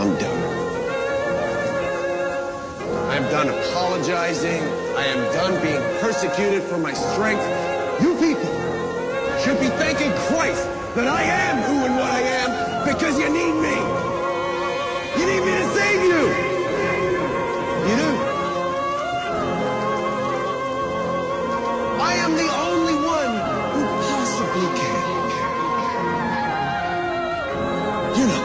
I'm done. I am done apologizing. I am done being persecuted for my strength. You people should be thanking Christ that I am who and what I am because you need me. You need me to save you. You do. I am the only one who possibly can. You know.